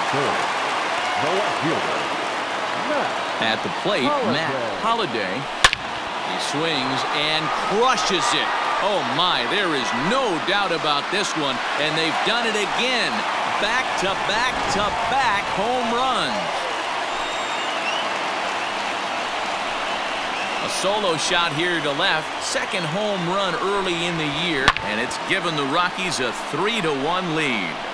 third. The left fielder, Matt. At the plate, Matt Holliday. He swings and crushes it. Oh my, there is no doubt about this one, and they've done it again. Back-to-back-to-back home runs. A solo shot here to left. Second home run early in the year, and it's given the Rockies a 3-1 lead.